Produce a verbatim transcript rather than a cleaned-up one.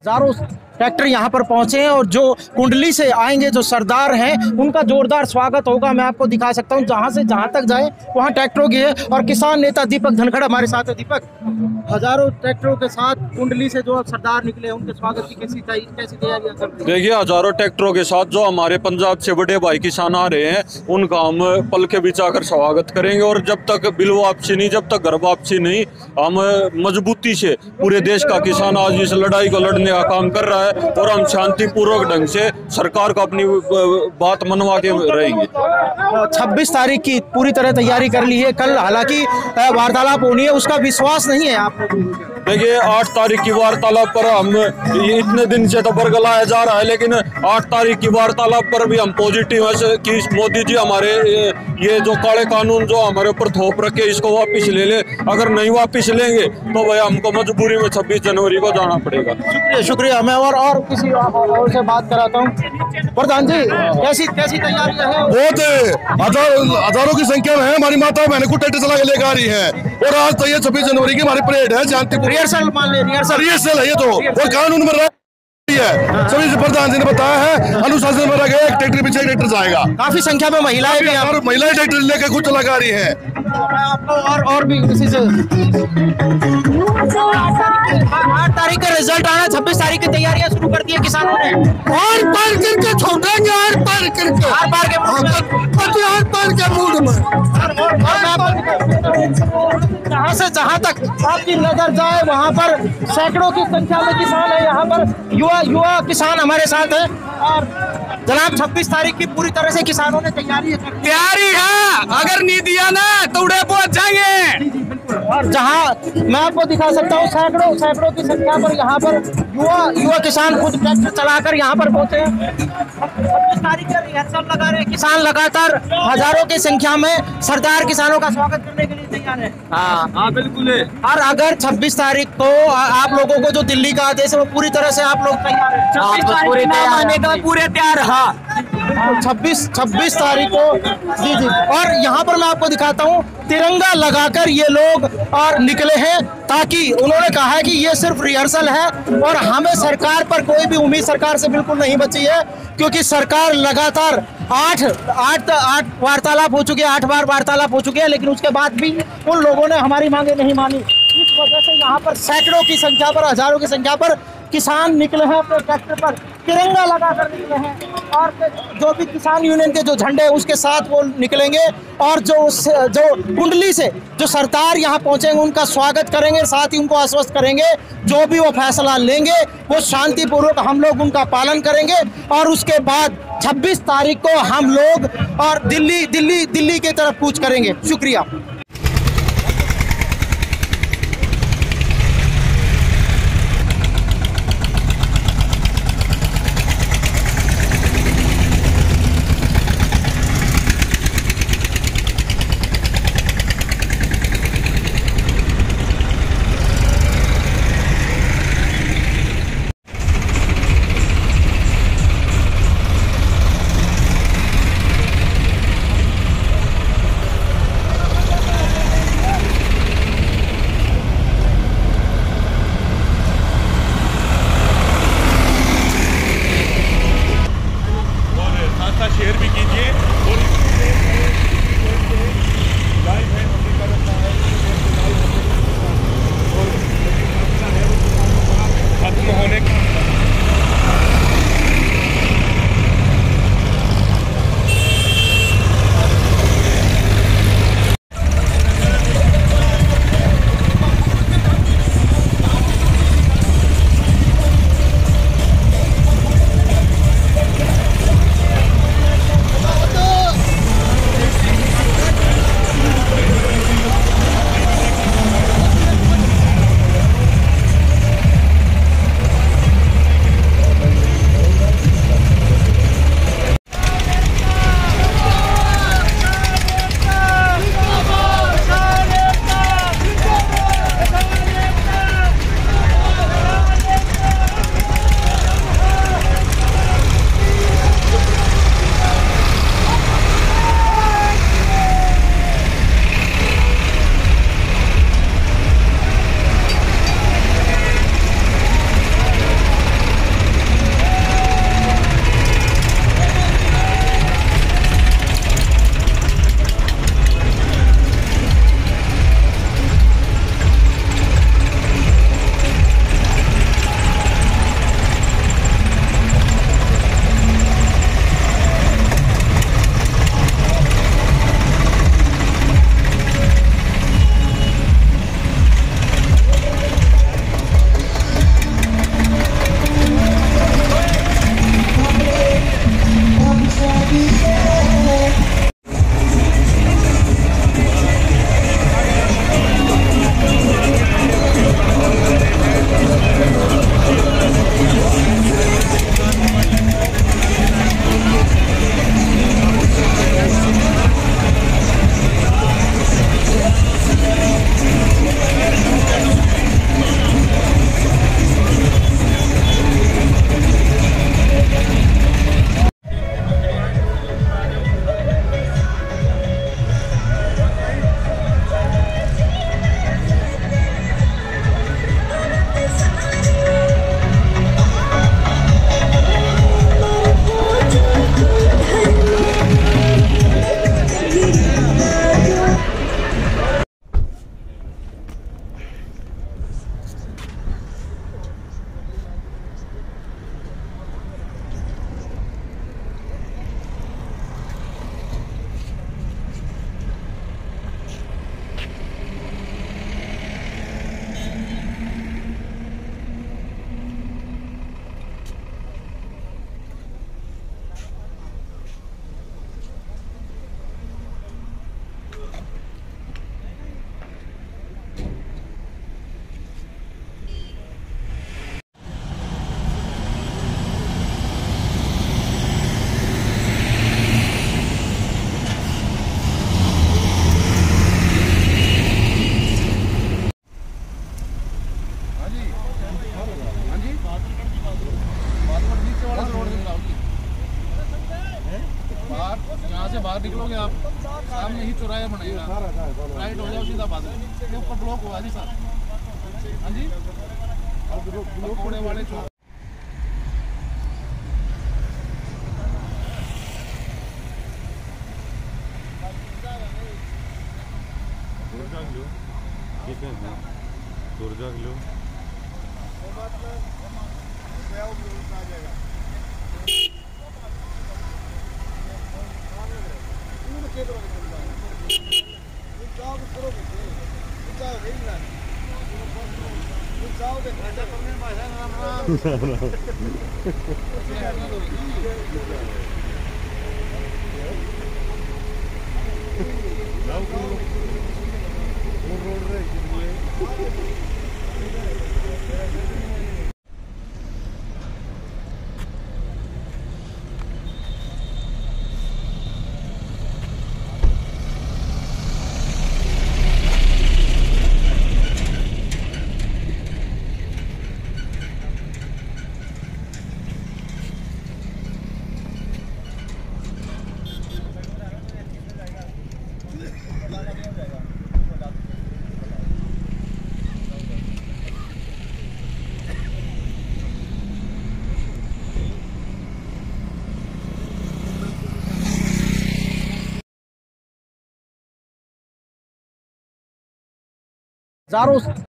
हजारों ट्रैक्टर यहाँ पर पहुंचे हैं और जो कुंडली से आएंगे जो सरदार हैं उनका जोरदार स्वागत होगा। मैं आपको दिखा सकता हूँ, जहाँ से जहाँ तक जाए वहाँ ट्रैक्टरों की है। और किसान नेता दीपक धनखड़ हमारे साथ है। दीपक, हजारों ट्रैक्टरों के साथ कुंडली से जो सरदार निकले हैं उनके स्वागत की कैसी कैसी तैयारियां कर रहे हैं? देखिए, हजारों ट्रैक्टरों के साथ जो हमारे पंजाब से बड़े भाई किसान आ रहे हैं उनका हम पल के बिछाकर स्वागत करेंगे। और जब तक बिल वापसी नहीं, जब तक घर वापसी नहीं, हम मजबूती से पूरे देश का किसान आज इस लड़ाई को लड़ने का काम कर रहा है और हम शांतिपूर्वक ढंग से सरकार को अपनी बात मनवा के रहेंगे। छब्बीस तारीख की पूरी तरह तैयारी कर ली है। कल हालांकि वार्तालाप होनी है, उसका विश्वास नहीं है आपको? देखिए, आठ तारीख की वार्तालाप पर हम इतने दिन से तो बरगलाया जा रहा है, लेकिन आठ तारीख की वार्तालाप पर भी हम पॉजिटिव है कि मोदी जी हमारे ये जो काले कानून जो हमारे ऊपर थोप रखे इसको वापस ले ले। अगर नहीं वापस लेंगे तो भाई हमको मजबूरी में छब्बीस जनवरी को जाना पड़ेगा। शुक्रिया शुक्रिया मैं और, और किसी और से बात कराता हूँ। प्रधान जी, कैसी कैसी तैयारियां हैं? बहुत हजारों हजारों की संख्या में है। हमारी माता बहने को ट्रैक्टर चला के लेकर आ रही है और आज तो ये छब्बीस जनवरी की हमारी परेड है। शांति रिहर्सल मान ले, रिहर्सल रिहर्सल है ये तो, और कानून में है। सभी प्रधान जी ने बताया है अनुशासन में रखे एक ट्रैक्टर पीछे ट्रैक्टर जाएगा। काफी संख्या में महिलाएं भी हैं, महिलाएं ट्रैक्टर लेकर खुद चला के आ रही है। आपको और और भी किसी से आठ तारीख का रिजल्ट आना, छब्बीस तारीख की तैयारियां शुरू कर दी है किसानों ने। और पार करके छोड़ेंगे, और पार करके आर पार के मूड में, आर पार के मूड में। जहाँ से जहाँ तक आपकी नजर जाए वहाँ पर सैकड़ों की संख्या में किसान है। यहाँ पर युवा युवा किसान हमारे साथ है। और जनाब, छब्बीस तारीख की पूरी तरह से किसानों ने तैयारी तैयारी है। अगर नहीं दिया ना तो उड़े पहुंच जाएंगे। और जहाँ मैं आपको दिखा सकता हूँ सैकड़ों सैकड़ों की संख्या पर यहाँ पर युवा युवा किसान खुद ट्रैक्टर चलाकर यहाँ पर पहुंचे हैं। छब्बीस तारीख का रिहर्सल लगा रहे किसान, लगातार हजारों की संख्या में सरदार किसानों का स्वागत करने के लिए तैयार है। हाँ हाँ बिल्कुल है। और अगर छब्बीस तारीख को आप लोगों को जो दिल्ली का आदेश है वो पूरी तरह से आप लोग तैयार है? पूरे तैयार पूरे तैयार हाँ छब्बीस छब्बीस तारीख को जी जी। और यहाँ पर मैं आपको दिखाता हूँ, तिरंगा लगाकर ये लोग और निकले हैं, ताकि उन्होंने कहा है कि ये सिर्फ रिहर्सल है और हमें सरकार पर कोई भी उम्मीद सरकार से बिल्कुल नहीं बची है, क्योंकि सरकार लगातार आठ आठ आठ वार्तालाप हो चुके हैं, आठ बार वार्तालाप हो चुके हैं, लेकिन उसके बाद भी उन लोगों ने हमारी मांगे नहीं मानी। इस वजह से यहाँ पर सैकड़ों की संख्या पर, हजारों की संख्या पर किसान निकले हैं अपने ट्रैक्टर पर, तिरंगा लगाकर निकले हैं। और जो भी किसान यूनियन के जो झंडे हैं उसके साथ वो निकलेंगे और जो जो कुंडली से जो सरदार यहाँ पहुंचेंगे उनका स्वागत करेंगे, साथ ही उनको आश्वस्त करेंगे जो भी वो फैसला लेंगे वो शांतिपूर्वक हम लोग उनका पालन करेंगे। और उसके बाद छब्बीस तारीख को हम लोग और दिल्ली दिल्ली दिल्ली की तरफ कूच करेंगे। शुक्रिया। से बाहर निकलोगे आप सामने ही चौराया बनेगा, राइट हो जाओ सीधा बात के ऊपर ब्लॉक हुआ जी सर। हाँ जी पकौड़े वाले चौक हजारों